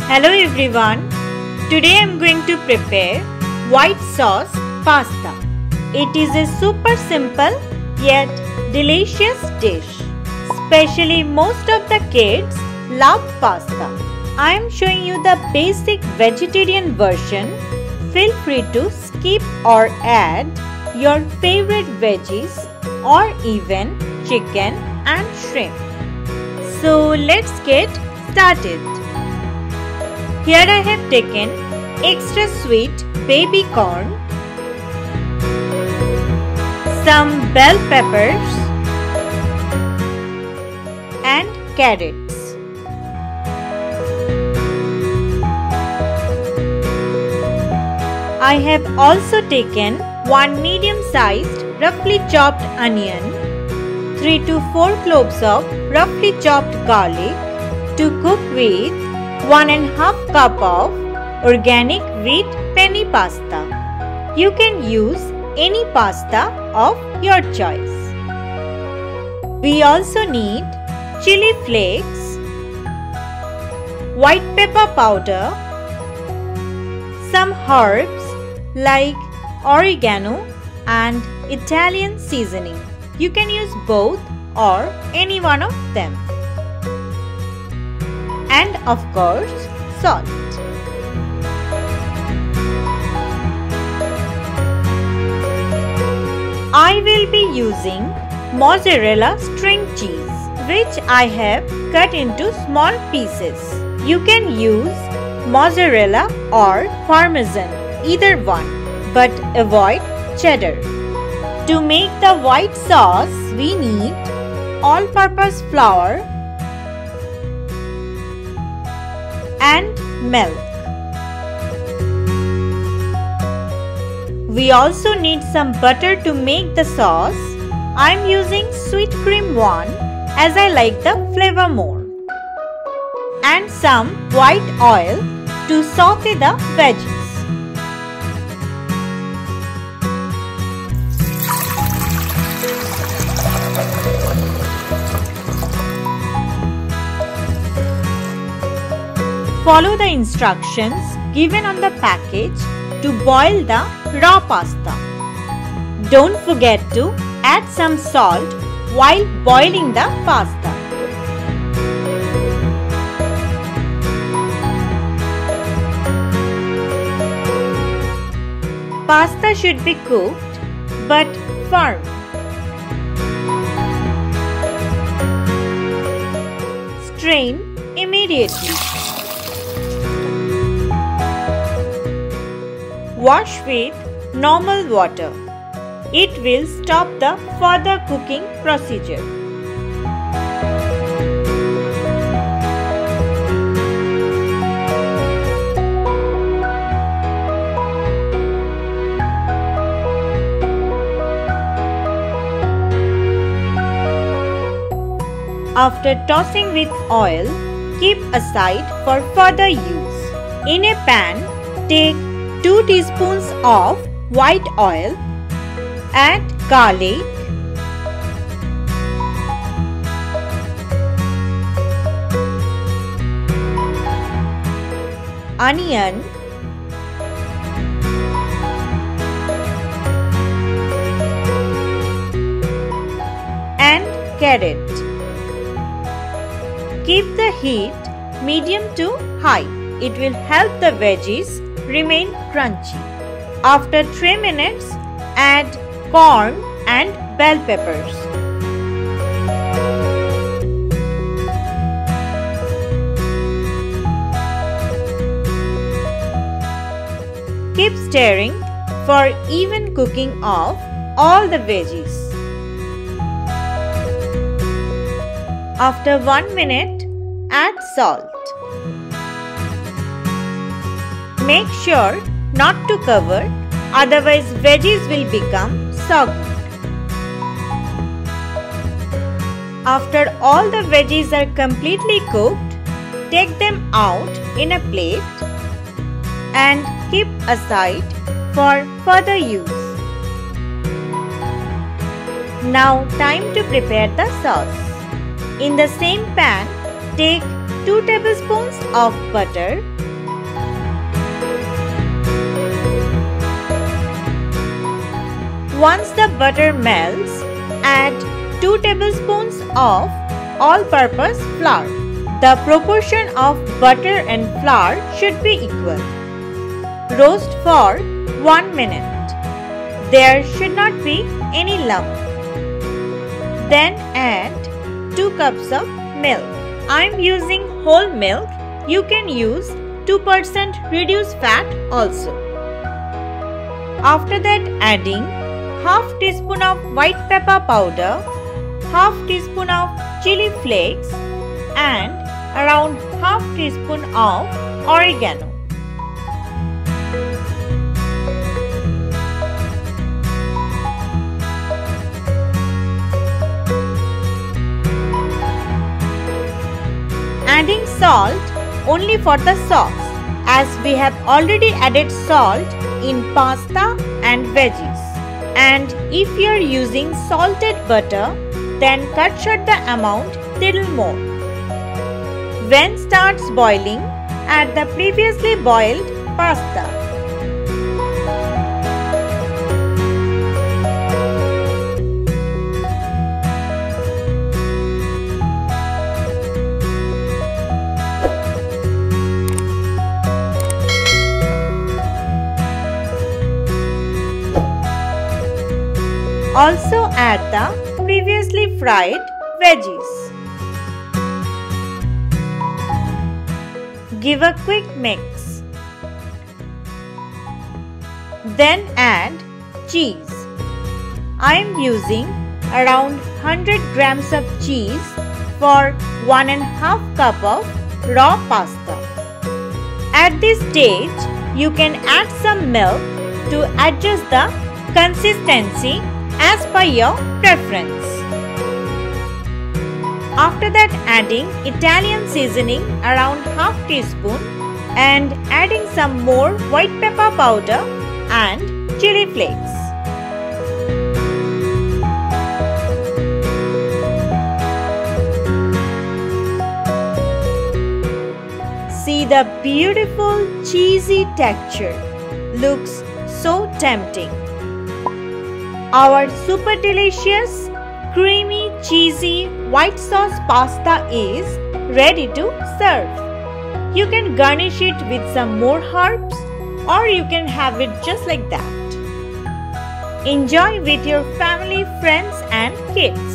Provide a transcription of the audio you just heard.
Hello everyone. Today I am going to prepare white sauce pasta. It is a super simple yet delicious dish. Especially most of the kids love pasta. I am showing you the basic vegetarian version. Feel free to skip or add your favorite veggies or even chicken and shrimp. So let's get started. Here I have taken extra sweet baby corn, some bell peppers and carrots. I have also taken one medium-sized roughly chopped onion, 3 to 4 cloves of roughly chopped garlic to cook with 1½ cup of organic wheat penny pasta. You can use any pasta of your choice. We also need chili flakes, white pepper powder, some herbs like oregano and Italian seasoning. You can use both or any one of them. And of course, salt. I will be using mozzarella string cheese, which I have cut into small pieces. You can use mozzarella or parmesan, either one, but avoid cheddar. To make the white sauce, we need all-purpose flour and milk. We also need some butter to make the sauce. I am using sweet cream one as I like the flavor more. And some white oil to saute the veggies. Follow the instructions given on the package to boil the raw pasta. Don't forget to add some salt while boiling the pasta. Pasta should be cooked but firm. Strain immediately. Wash with normal water. It will stop the further cooking procedure. After tossing with oil, keep aside for further use. In a pan, take 2 teaspoons of white oil, add garlic, onion, and carrot. Keep the heat medium to high. It will help the veggies remain crunchy. After 3 minutes, add corn and bell peppers. Keep stirring for even cooking of all the veggies. After 1 minute, add salt. Make sure not to cover, otherwise veggies will become soggy. After all the veggies are completely cooked, take them out in a plate and keep aside for further use. Now time to prepare the sauce. In the same pan, take 2 tablespoons of butter Once the butter melts, add 2 tablespoons of all-purpose flour. The proportion of butter and flour should be equal. Roast for 1 minute. There should not be any lump. Then add 2 cups of milk. I am using whole milk. You can use 2% reduced fat also. After that, adding half teaspoon of white pepper powder, half teaspoon of chili flakes and around half teaspoon of oregano. Adding salt only for the sauce, as we have already added salt in pasta and veggies. And if you are using salted butter, then cut short the amount little more. When starts boiling, add the previously boiled pasta. Also add the previously fried veggies. Give a quick mix. Then add cheese. I am using around 100 grams of cheese for 1.5 cup of raw pasta. At this stage, you can add some milk to adjust the consistency as per your preference. After that, adding Italian seasoning around half teaspoon and adding some more white pepper powder and chili flakes. See the beautiful cheesy texture. Looks so tempting. Our super delicious, creamy, cheesy white sauce pasta is ready to serve. You can garnish it with some more herbs or you can have it just like that. Enjoy with your family, friends and kids.